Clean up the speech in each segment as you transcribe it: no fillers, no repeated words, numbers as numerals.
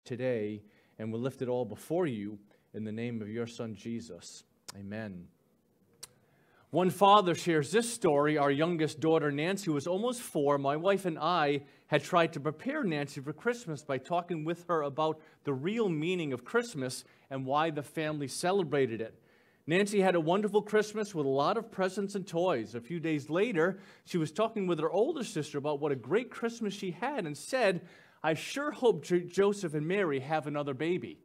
today, and we lift it all before you in the name of your Son, Jesus. Amen. One father shares this story. Our youngest daughter, Nancy, was almost 4. My wife and I had tried to prepare Nancy for Christmas by talking with her about the real meaning of Christmas and why the family celebrated it. Nancy had a wonderful Christmas with a lot of presents and toys. A few days later, she was talking with her older sister about what a great Christmas she had and said, "I sure hope Joseph and Mary have another baby."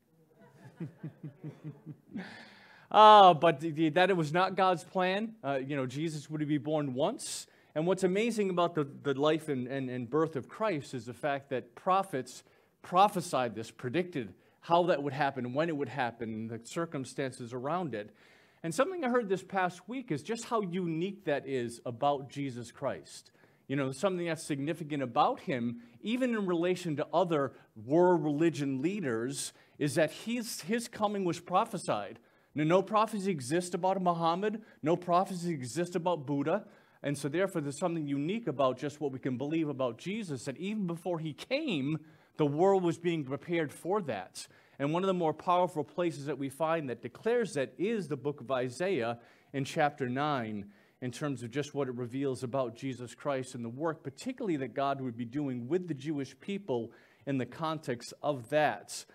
But that it was not God's plan. Jesus would be born once. And what's amazing about the life and birth of Christ is the fact that prophets prophesied this, predicted how that would happen, when it would happen, and the circumstances around it. And something I heard this past week is just how unique that is about Jesus Christ. Something that's significant about him, even in relation to other world religion leaders, is that his coming was prophesied. No prophecy exists about Muhammad. No prophecy exists about Buddha. And so therefore, there's something unique about just what we can believe about Jesus, that even before he came, the world was being prepared for that. And one of the more powerful places that we find that declares that is the book of Isaiah in chapter 9, in terms of just what it reveals about Jesus Christ and the work, particularly that God would be doing with the Jewish people in the context of that.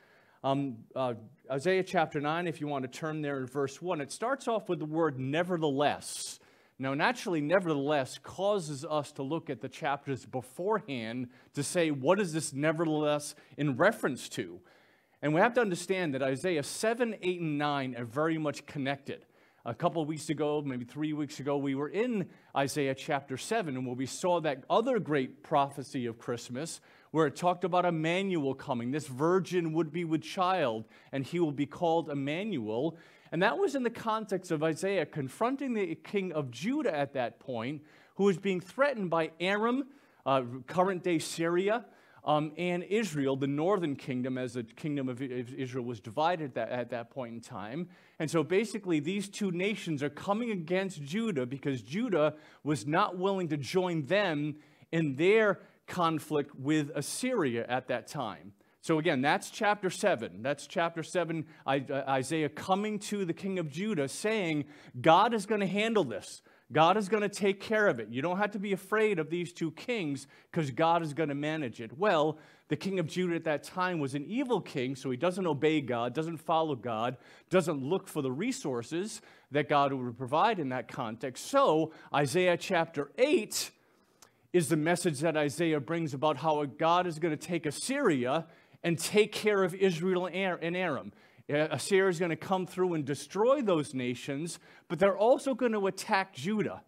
Isaiah chapter 9, if you want to turn there in verse 1, it starts off with the word nevertheless. Now, naturally, nevertheless causes us to look at the chapters beforehand to say, what is this nevertheless in reference to? And we have to understand that Isaiah 7, 8, and 9 are very much connected. A couple of weeks ago, maybe 3 weeks ago, we were in Isaiah chapter 7, and where we saw that other great prophecy of Christmas, where it talked about Emmanuel coming. This virgin would be with child, and he will be called Emmanuel. And that was in the context of Isaiah confronting the king of Judah at that point, who was being threatened by Aram, current-day Syria, and Israel, the northern kingdom, as the kingdom of Israel was divided at that point in time. And so basically, these two nations are coming against Judah because Judah was not willing to join them in their conflict with Assyria at that time. So again, that's chapter 7. That's chapter 7, Isaiah coming to the king of Judah saying, God is going to handle this. God is going to take care of it. You don't have to be afraid of these two kings because God is going to manage it. Well, the king of Judah at that time was an evil king, so he doesn't obey God, doesn't follow God, doesn't look for the resources that God would provide in that context. So Isaiah chapter 8 is the message that Isaiah brings about how God is going to take Assyria and take care of Israel and Aram. Assyria is going to come through and destroy those nations, but they're also going to attack Judah.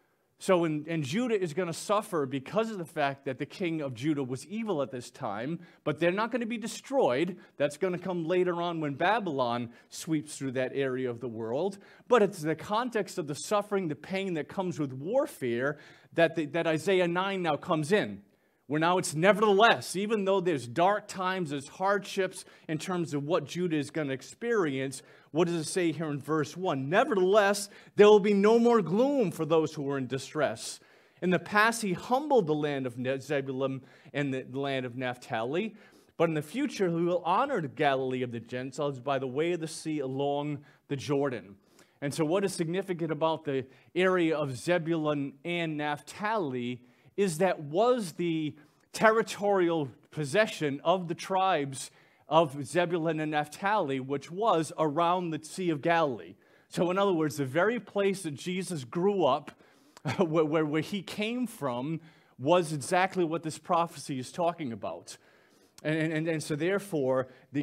And Judah is going to suffer because of the fact that the king of Judah was evil at this time, but they're not going to be destroyed. That's going to come later on when Babylon sweeps through that area of the world. But it's the context of the suffering, the pain that comes with warfare that Isaiah 9 now comes in. Where now it's nevertheless, even though there's dark times, there's hardships in terms of what Judah is going to experience, what does it say here in verse 1? Nevertheless, there will be no more gloom for those who are in distress. In the past, he humbled the land of Zebulun and the land of Naphtali, but in the future, he will honor the Galilee of the Gentiles by the way of the sea along the Jordan. And so what is significant about the area of Zebulun and Naphtali is that was the territorial possession of the tribes of Zebulun and Naphtali, which was around the Sea of Galilee. So in other words, the very place that Jesus grew up, where he came from, was exactly what this prophecy is talking about. And so therefore,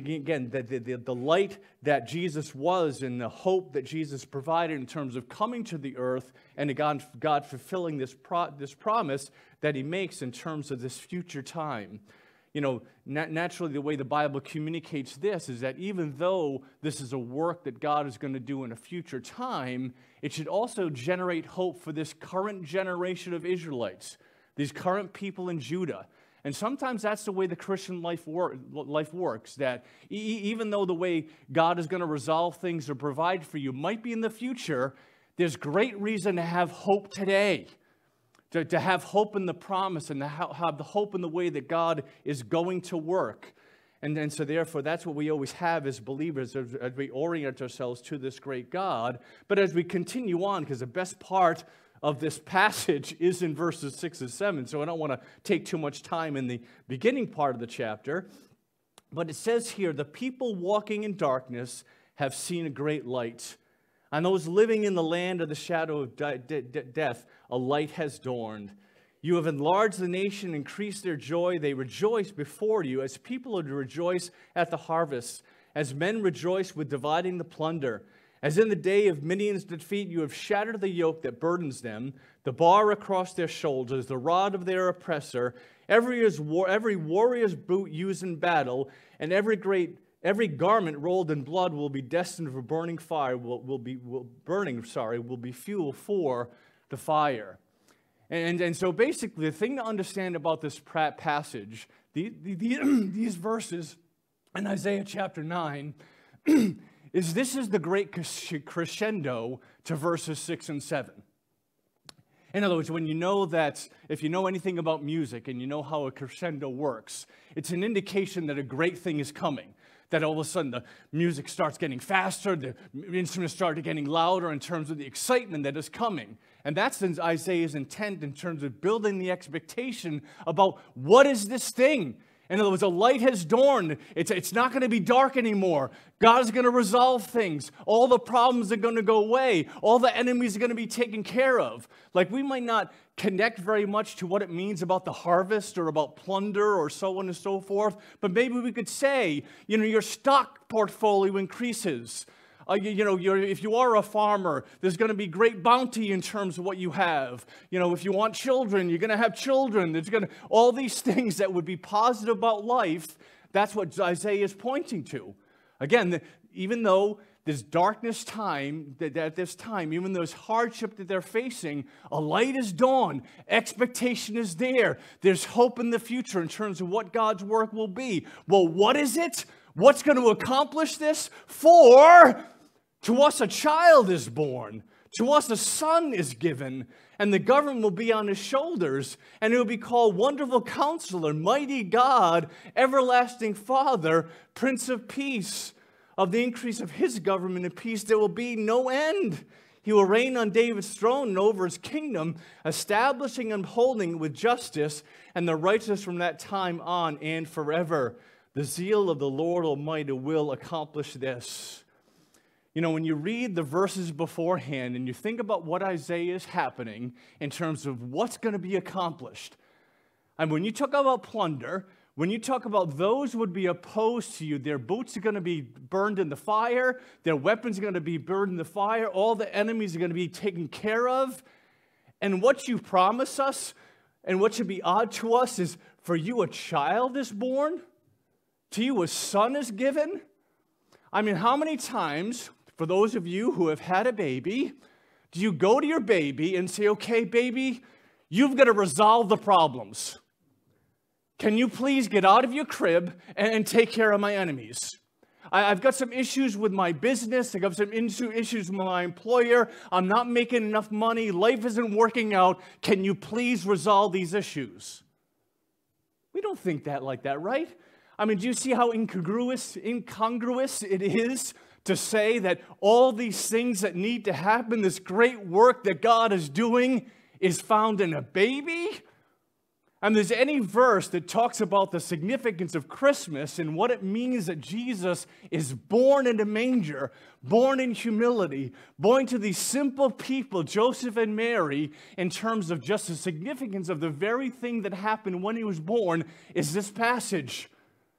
the light that Jesus was and the hope that Jesus provided in terms of coming to the earth and God fulfilling this promise that he makes in terms of this future time. Naturally, the way the Bible communicates this is that even though this is a work that God is going to do in a future time, it should also generate hope for this current generation of Israelites, these current people in Judah. And sometimes that's the way the Christian life works, that even though the way God is going to resolve things or provide for you might be in the future, there's great reason to have hope today, to have hope in the promise and to have the hope in the way that God is going to work. And so therefore, that's what we always have as believers as we orient ourselves to this great God. But as we continue on, because the best part of this passage is in verses 6 and 7, so I don't want to take too much time in the beginning part of the chapter. But it says here, the people walking in darkness have seen a great light. On those living in the land of the shadow of death, a light has dawned. You have enlarged the nation, increased their joy. They rejoice before you as people would rejoice at the harvest, as men rejoice with dividing the plunder. As in the day of Midian's defeat, you have shattered the yoke that burdens them, the bar across their shoulders, the rod of their oppressor, every warrior's boot used in battle, and every garment rolled in blood will be destined for burning fire, will be fuel for the fire. And so basically, the thing to understand about this passage, these verses in Isaiah chapter 9, is this is the great crescendo to verses 6 and 7. In other words, when you know that, if you know anything about music and you know how a crescendo works, it's an indication that a great thing is coming. That all of a sudden the music starts getting faster, the instruments start getting louder in terms of the excitement that is coming. And that's Isaiah's intent in terms of building the expectation about what is this thing. In other words, a light has dawned. It's not going to be dark anymore. God is going to resolve things. All the problems are going to go away. All the enemies are going to be taken care of. Like, we might not connect very much to what it means about the harvest or about plunder or so on and so forth, but maybe we could say, your stock portfolio increases. If you are a farmer, there's going to be great bounty in terms of what you have. If you want children, you're going to have children. There's going to all these things that would be positive about life. That's what Isaiah is pointing to. Again, even though there's darkness time, at this time, even though there's hardship that they're facing, a light is dawned. Expectation is there. There's hope in the future in terms of what God's work will be. Well, what is it? What's going to accomplish this? To us a child is born, to us a son is given, and the government will be on his shoulders, and it will be called Wonderful Counselor, Mighty God, Everlasting Father, Prince of Peace. Of the increase of his government and peace there will be no end. He will reign on David's throne and over his kingdom, establishing and upholding it with justice and the righteousness from that time on and forever. The zeal of the Lord Almighty will accomplish this. When you read the verses beforehand and you think about what Isaiah is happening in terms of what's going to be accomplished, and when you talk about plunder, when you talk about those would be opposed to you, their boots are going to be burned in the fire, their weapons are going to be burned in the fire, all the enemies are going to be taken care of, and what you promise us and what should be odd to us is for you a child is born, to you a son is given. I mean, how many times, for those of you who have had a baby, do you go to your baby and say, okay, baby, you've got to resolve the problems. Can you please get out of your crib and take care of my enemies? I've got some issues with my business. I've got some issues with my employer. I'm not making enough money. Life isn't working out. Can you please resolve these issues? We don't think that like that, right? I mean, do you see how incongruous it is to say that all these things that need to happen, this great work that God is doing, is found in a baby? And there's any verse that talks about the significance of Christmas and what it means that Jesus is born in a manger, born in humility, born to these simple people, Joseph and Mary, in terms of just the significance of the very thing that happened when he was born, is this passage.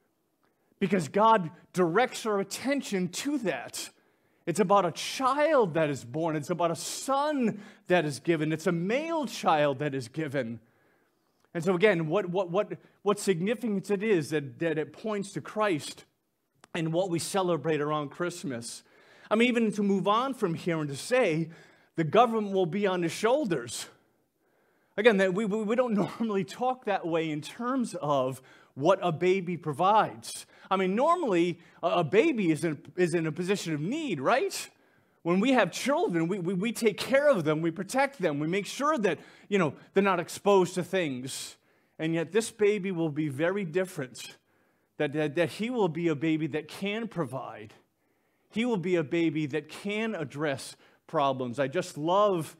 Because God directs our attention to that. It's about a child that is born. It's about a son that is given. It's a male child that is given. And so again, what significance it is that it points to Christ and what we celebrate around Christmas. I mean, even to move on from here and to say the government will be on his shoulders. Again, we don't normally talk that way in terms of what a baby provides. I mean, normally a baby is in a position of need, right? When we have children, we take care of them, we protect them, we make sure that, they're not exposed to things. And yet this baby will be very different that he will be a baby that can provide. He will be a baby that can address problems. I just love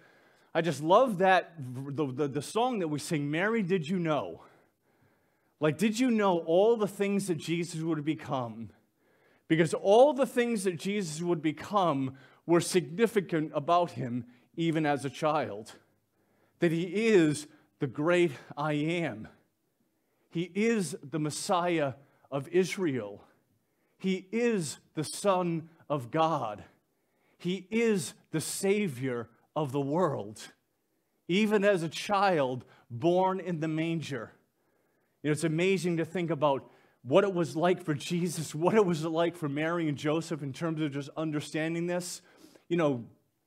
that, the song that we sing, Mary, did you know? Like, did you know all the things that Jesus would become? Because all the things that Jesus would become were significant about him even as a child. That he is the great I am. He is the Messiah of Israel. He is the Son of God. He is the Savior of the world. Even as a child born in the manger. You know, it's amazing to think about what it was like for Jesus, what it was like for Mary and Joseph in terms of just understanding this. You know,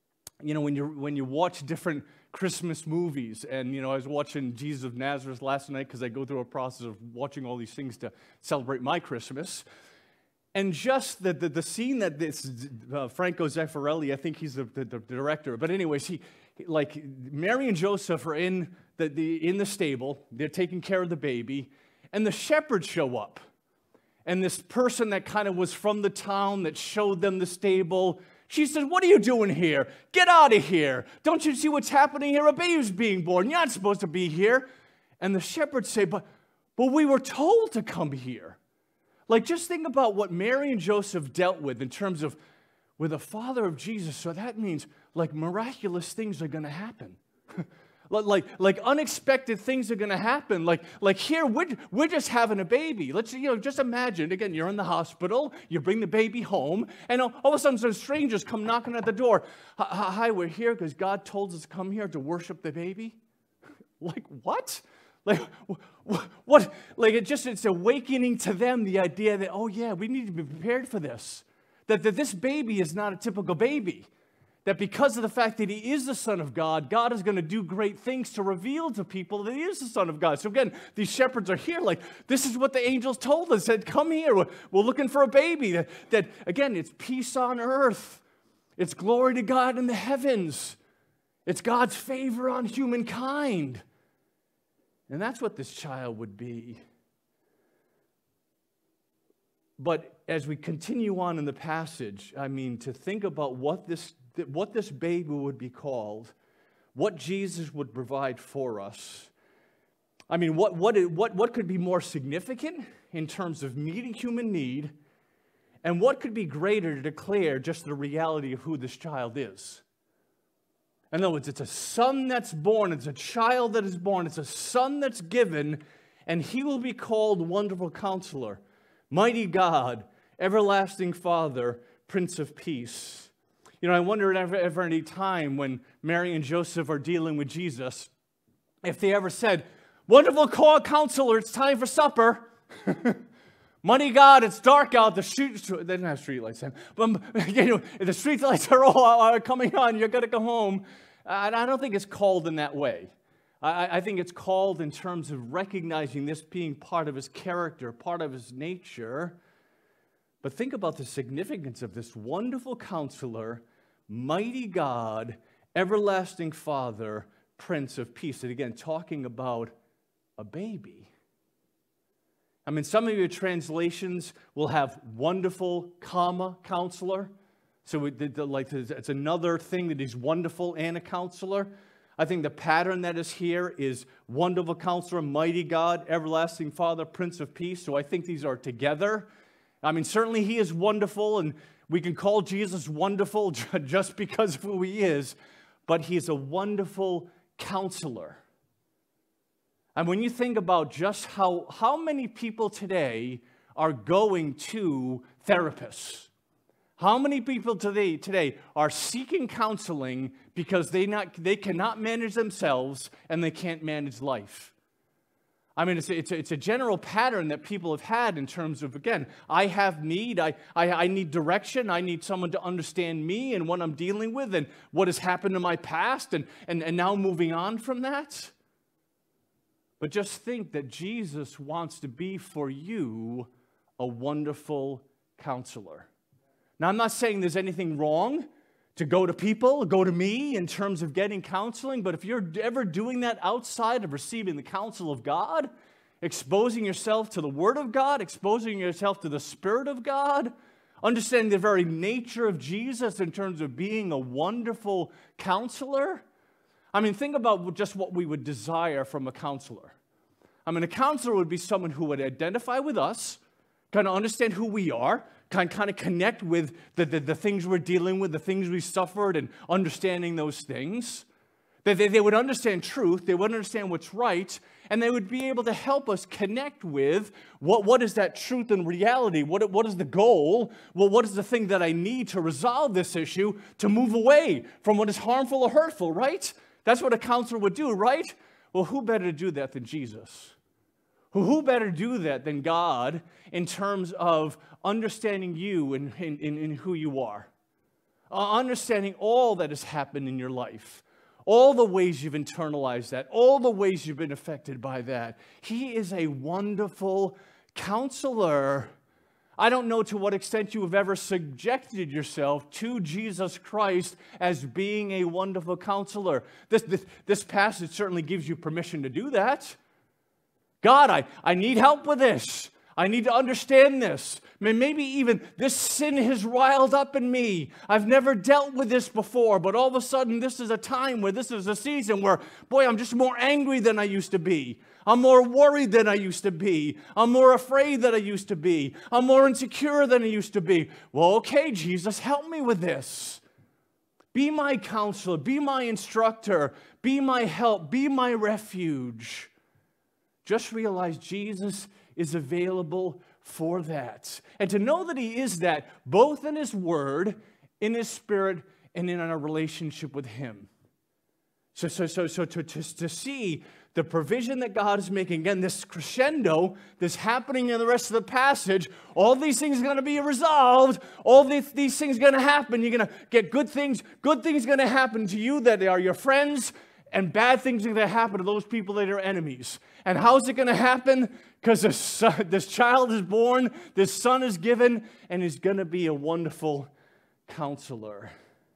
when you watch different Christmas movies, and I was watching Jesus of Nazareth last night because I go through a process of watching all these things to celebrate my Christmas. And just the scene that this Franco Zeffirelli, I think he's the director, but anyways, he like Mary and Joseph are in the stable, they're taking care of the baby, and the shepherds show up. And this person that kind of was from the town that showed them the stable, she says, what are you doing here? Get out of here. Don't you see what's happening here? A baby's being born. You're not supposed to be here. And the shepherds say, but we were told to come here. Like, just think about what Mary and Joseph dealt with in terms of with the father of Jesus. So that means, like, miraculous things are going to happen. Like unexpected things are going to happen. Like here, we're just having a baby. Let's, just imagine, again, you're in the hospital, you bring the baby home, and all of a sudden some strangers come knocking at the door. Hi, we're here because God told us to come here to worship the baby. Like, what? Like, what? Like, it's awakening to them the idea that, oh yeah, we need to be prepared for this. That this baby is not a typical baby. That because of the fact that he is the Son of God, God is going to do great things to reveal to people that he is the Son of God. So again, these shepherds are here like, this is what the angels told us, said, come here, we're looking for a baby. That again, it's peace on earth. It's glory to God in the heavens. It's God's favor on humankind. And that's what this child would be. But as we continue on in the passage, I mean, to think about what this baby would be called, what Jesus would provide for us. I mean, what could be more significant in terms of meeting human need, and what could be greater to declare just the reality of who this child is? In other words, it's a son that's born, it's a child that is born, it's a son that's given, and he will be called Wonderful Counselor, Mighty God, Everlasting Father, Prince of Peace. I wonder if ever any time when Mary and Joseph are dealing with Jesus, if they ever said, Wonderful Counselor, it's time for supper. Mighty God, it's dark out. They didn't have street lights then. But the street lights are all coming on. You're going to go home. And I don't think it's called in that way. I think it's called in terms of recognizing this being part of his character, part of his nature. But think about the significance of this Wonderful Counselor, Mighty God, Everlasting Father, Prince of Peace. And again, talking about a baby. I mean, some of your translations will have Wonderful, Counselor. So it's another thing that he's wonderful and a counselor. I think the pattern that is here is Wonderful Counselor, Mighty God, Everlasting Father, Prince of Peace. So I think these are together. I mean, certainly he is wonderful, and we can call Jesus wonderful just because of who he is, but he is a wonderful counselor. And when you think about just how many people today are going to therapists, how many people today are seeking counseling because they cannot manage themselves and they can't manage life? I mean, it's a general pattern that people have had in terms of, again, I have need, I need direction, I need someone to understand me and what I'm dealing with and what has happened in my past and now moving on from that. But just think that Jesus wants to be for you a wonderful counselor. Now, I'm not saying there's anything wrong to go to people, go to me in terms of getting counseling, but if you're ever doing that outside of receiving the counsel of God, exposing yourself to the Word of God, exposing yourself to the Spirit of God, understanding the very nature of Jesus in terms of being a wonderful counselor. I mean, think about just what we would desire from a counselor. I mean, a counselor would be someone who would identify with us, kind of understand who we are, kind of connect with the things we're dealing with, the things we suffered, and understanding those things. They would understand truth, they would understand what's right, and they would be able to help us connect with what is that truth and reality, what is the goal, what is the thing that I need to resolve this issue, to move away from what is harmful or hurtful, right? That's what a counselor would do, right? Well, who better to do that than Jesus? Who better do that than God in terms of understanding you and in who you are? Understanding all that has happened in your life. All the ways you've internalized that, all the ways you've been affected by that. He is a wonderful counselor. I don't know to what extent you have ever subjected yourself to Jesus Christ as being a wonderful counselor. This passage certainly gives you permission to do that. God, I need help with this. I need to understand this. Maybe even this sin has riled up in me. I've never dealt with this before, but all of a sudden this is a time where this is a season where, boy, I'm just more angry than I used to be. I'm more worried than I used to be. I'm more afraid than I used to be. I'm more insecure than I used to be. Well, okay, Jesus, help me with this. Be my counselor. Be my instructor. Be my help. Be my refuge. Just realize Jesus is available for that. And to know that He is that, both in His Word, in His Spirit, and in our relationship with Him. So to see the provision that God is making, again, this crescendo, this happening in the rest of the passage, all these things are going to be resolved, all these things are going to happen, you're going to get good things are going to happen to you that are your friends, and bad things are going to happen to those people that are enemies. And how's it going to happen? Because this child is born, this son is given, and he's going to be a wonderful counselor.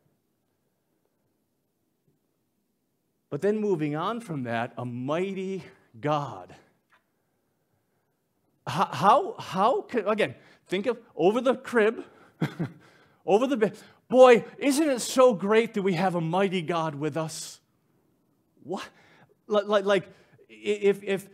But then moving on from that, a mighty God. How can, again, think of over the crib, over the bed. Boy, isn't it so great that we have a mighty God with us? What? Like if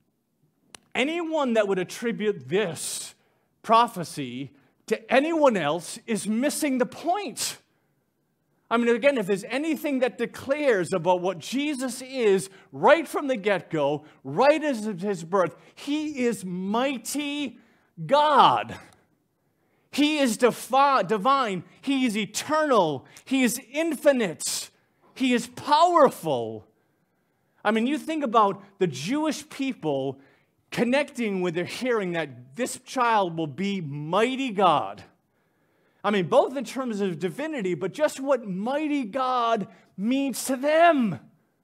anyone that would attribute this prophecy to anyone else is missing the point. I mean, again, if there's anything that declares about what Jesus is right from the get-go, right as His birth, He is mighty God. He is divine. He is eternal. He is infinite. He is powerful. I mean, you think about the Jewish people connecting with their hearing that this child will be mighty God. I mean, both in terms of divinity, but just what mighty God means to them.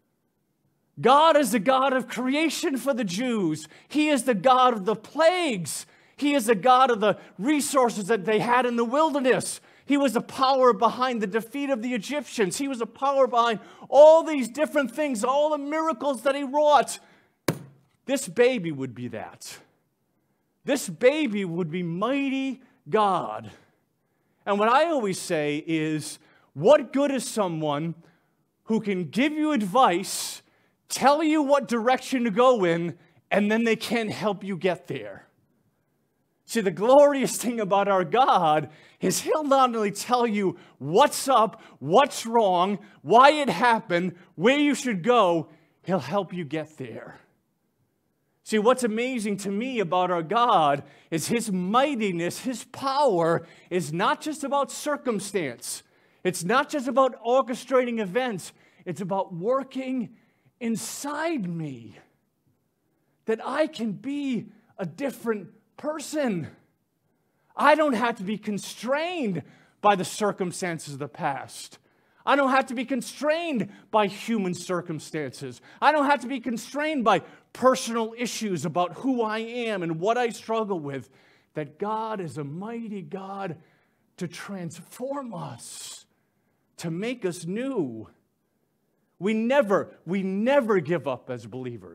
God is the God of creation for the Jews. He is the God of the plagues. He is the God of the resources that they had in the wilderness. He was the power behind the defeat of the Egyptians. He was the power behind all these different things, all the miracles that He wrought. This baby would be that. This baby would be mighty God. And what I always say is, what good is someone who can give you advice, tell you what direction to go in, and then they can't help you get there? See, the glorious thing about our God is He'll not only tell you what's up, what's wrong, why it happened, where you should go, He'll help you get there. See, what's amazing to me about our God is His mightiness, His power is not just about circumstance. It's not just about orchestrating events. It's about working inside me, that I can be a different person. I don't have to be constrained by the circumstances of the past. I don't have to be constrained by human circumstances. I don't have to be constrained by personal issues about who I am and what I struggle with. That God is a mighty God to transform us, to make us new. We never give up as believers.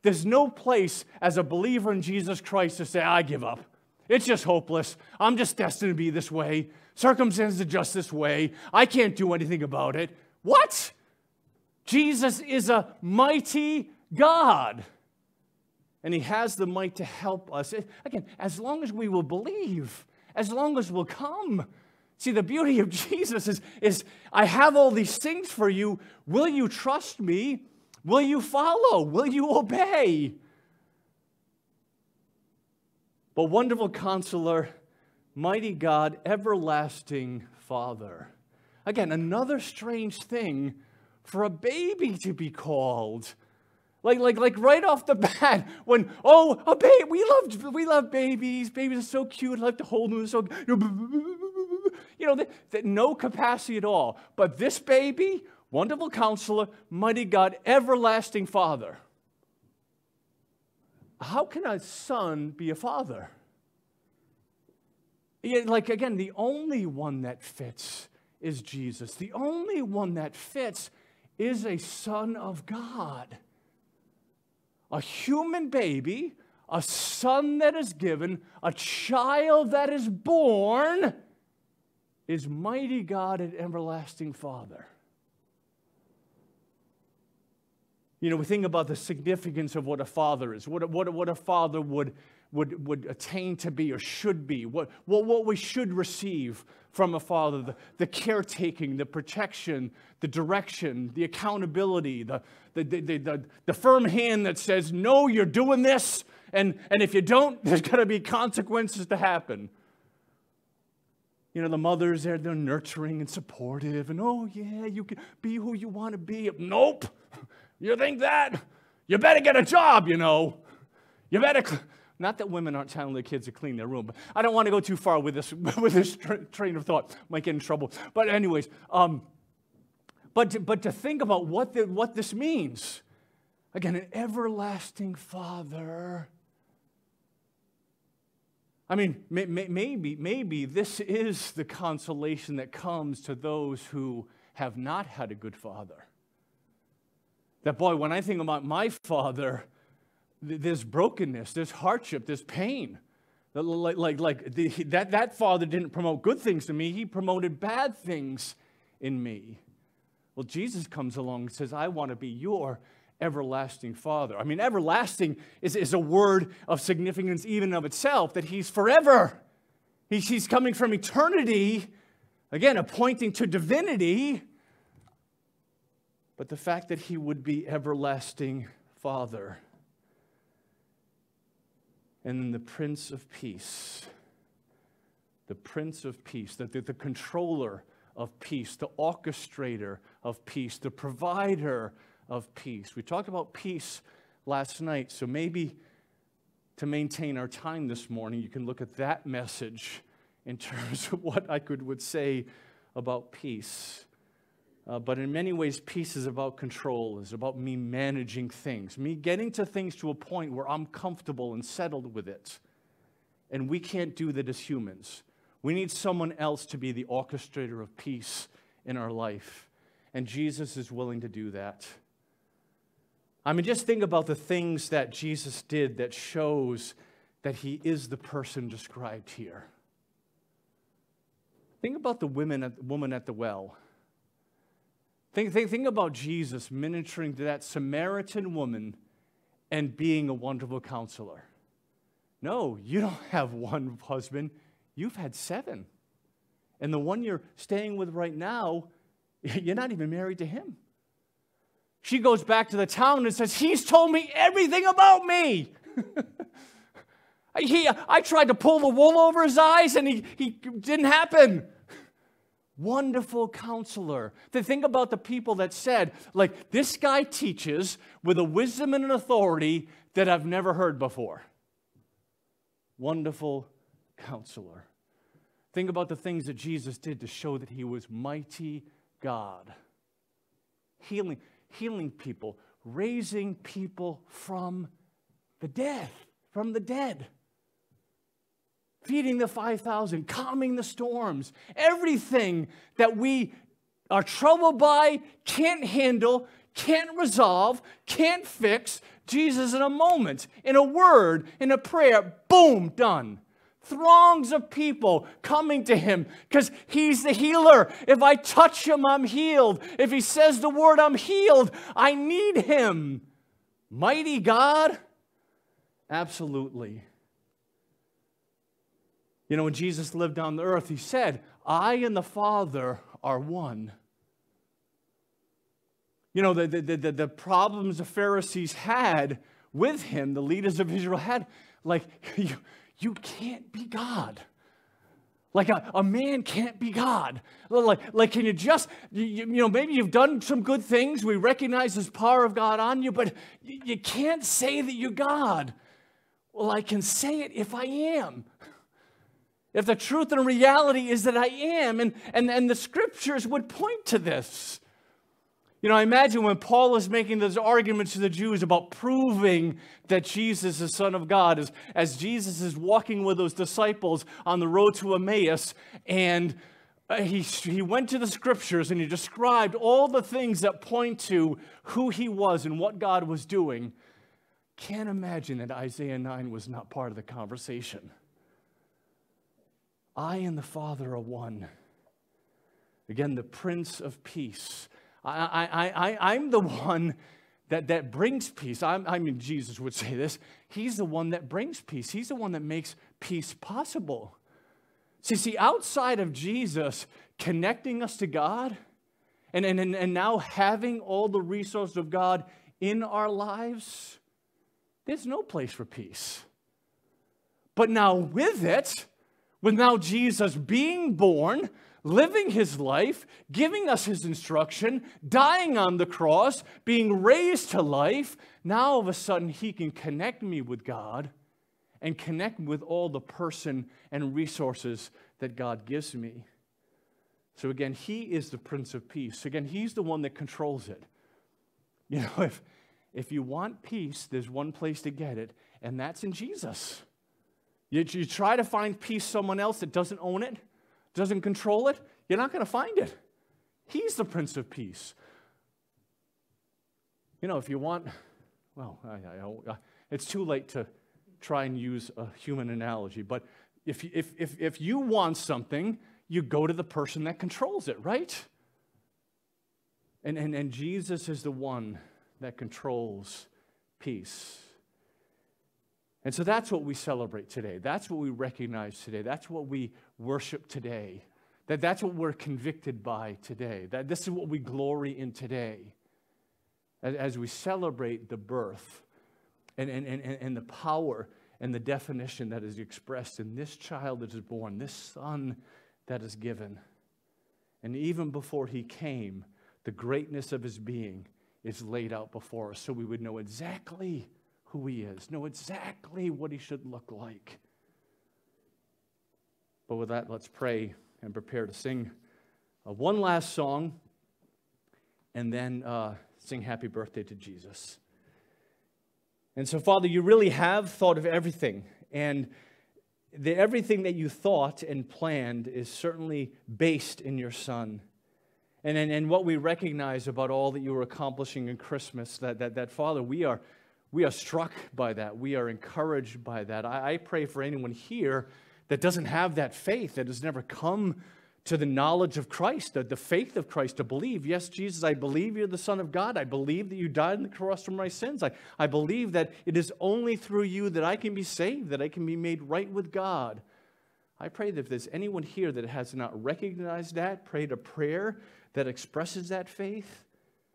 there's no place as a believer in Jesus Christ to say, I give up. It's just hopeless. I'm just destined to be this way. Circumstances are just this way. I can't do anything about it. What? Jesus is a mighty God. And he has the might to help us. Again, as long as we will believe, as long as we'll come. See, the beauty of Jesus is I have all these things for you. Will you trust me? Will you follow? Will you obey? But wonderful counselor, mighty God, everlasting Father. Again, another strange thing for a baby to be called. Like right off the bat, when, a baby, we love babies. Babies are so cute. I like to hold them. So, no capacity at all. But this baby, wonderful counselor, mighty God, everlasting Father. How can a son be a father? Again, the only one that fits is Jesus. The only one that fits is a son of God. A human baby, a son that is given, a child that is born, is mighty God and everlasting Father. We think about the significance of what a father is, what a father would attain to be or should be, what we should receive from a father, the caretaking, the protection, the direction, the accountability, the firm hand that says, no, you're doing this, and if you don't, there's going to be consequences to happen. The mothers, they're nurturing and supportive, and you can be who you want to be. Nope. You think that? You better get a job, You better... Not that women aren't telling their kids to clean their room, but I don't want to go too far with this train of thought. Might get in trouble. But anyways, but to think about what this means. Again, an everlasting Father. I mean, maybe this is the consolation that comes to those who have not had a good father. That, boy, when I think about my father, there's brokenness, there's hardship, there's pain. That father didn't promote good things to me. He promoted bad things in me. Well, Jesus comes along and says, I want to be your everlasting Father. I mean, everlasting is a word of significance even of itself, that he's forever. He's coming from eternity, again, pointing to divinity. But the fact that he would be everlasting Father. And then the Prince of Peace, the controller of peace, the orchestrator of peace, the provider of peace. We talked about peace last night, so maybe to maintain our time this morning, you can look at that message in terms of what I would say about peace. But in many ways, peace is about control, is about me managing things, me getting to things to a point where I'm comfortable and settled with it. And we can't do that as humans. We need someone else to be the orchestrator of peace in our life. And Jesus is willing to do that. I mean, just think about the things that Jesus did that shows that he is the person described here. Think about the woman at the well. Think about Jesus ministering to that Samaritan woman and being a wonderful counselor. No, you don't have one husband. You've had 7. And the one you're staying with right now, you're not even married to him. She goes back to the town and says, he's told me everything about me. I tried to pull the wool over his eyes and he didn't happen. Wonderful counselor. Think about the people that said, this guy teaches with a wisdom and an authority that I've never heard before. Wonderful counselor. Think about the things that Jesus did to show that he was mighty God. Healing people, raising people from the dead. Feeding the 5,000, calming the storms, everything that we are troubled by, can't handle, can't resolve, can't fix, Jesus, in a moment, in a word, in a prayer, boom, done. Throngs of people coming to him because he's the healer. If I touch him, I'm healed. If he says the word, I'm healed. I need him. Mighty God? Absolutely. You know, when Jesus lived on the earth, he said, I and the Father are one. You know, the problems the Pharisees had with him, the leaders of Israel had, like, you can't be God. Like a man can't be God. Like can you just, you know, maybe you've done some good things. We recognize this power of God on you, but you can't say that you're God. Well, I can say it if I am. If the truth and reality is that I am, and the scriptures would point to this. You know, I imagine when Paul is making those arguments to the Jews about proving that Jesus is Son of God, as Jesus is walking with those disciples on the road to Emmaus, and he went to the scriptures and he described all the things that point to who he was and what God was doing. Can't imagine that Isaiah 9 was not part of the conversation. I and the Father are one. Again, the Prince of Peace. I'm the one that brings peace. I mean, Jesus would say this. He's the one that brings peace. He's the one that makes peace possible. See, outside of Jesus connecting us to God and now having all the resources of God in our lives, there's no place for peace. But now with now Jesus being born, living his life, giving us his instruction, dying on the cross, being raised to life, now all of a sudden he can connect me with God and connect with all the person and resources that God gives me. So again, he is the Prince of Peace. Again, he's the one that controls it. You know, if you want peace, there's one place to get it, and that's in Jesus. You try to find peace someone else that doesn't own it, doesn't control it, you're not going to find it. He's the Prince of Peace. You know, if you want, well, it's too late to try and use a human analogy, but if you want something, you go to the person that controls it, right? And Jesus is the one that controls peace. And so that's what we celebrate today. That's what we recognize today. That's what we worship today. That's what we're convicted by today. That this is what we glory in today. As we celebrate the birth and the power and the definition that is expressed in this child that is born, this son that is given. And even before he came, the greatness of his being is laid out before us so we would know exactly who he is, know exactly what he should look like. But with that, let's pray and prepare to sing one last song and then sing Happy Birthday to Jesus. And so, Father, you really have thought of everything, and everything that you thought and planned is certainly based in your Son. And what we recognize about all that you were accomplishing in Christmas, that Father, we are struck by that. We are encouraged by that. I pray for anyone here that doesn't have that faith, that has never come to the knowledge of Christ, the faith of Christ, to believe, yes, Jesus, I believe you're the Son of God. I believe that you died on the cross for my sins. I believe that it is only through you that I can be saved, that I can be made right with God. I pray that if there's anyone here that has not recognized that, prayed a prayer that expresses that faith,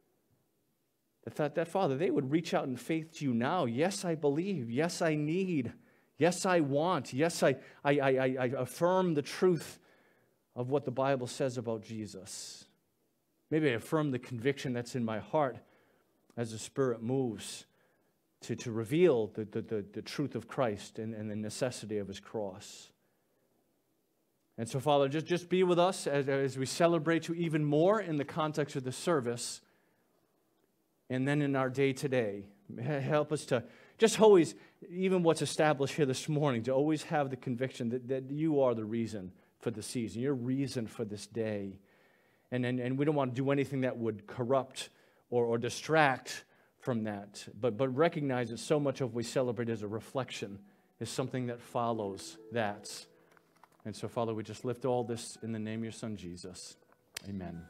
that Father, they would reach out in faith to you now. Yes, I believe. Yes, I need. Yes, I want. Yes, I affirm the truth of what the Bible says about Jesus. Maybe I affirm the conviction that's in my heart as the Spirit moves to reveal the truth of Christ and the necessity of his cross. And so, Father, just be with us as we celebrate you even more in the context of the service and then in our day today. Help us to just always, even what's established here this morning, to always have the conviction that you are the reason for the season, your reason for this day. And we don't want to do anything that would corrupt or distract from that. But recognize that so much of what we celebrate as a reflection is something that follows that. And so, Father, we just lift all this in the name of your Son, Jesus. Amen.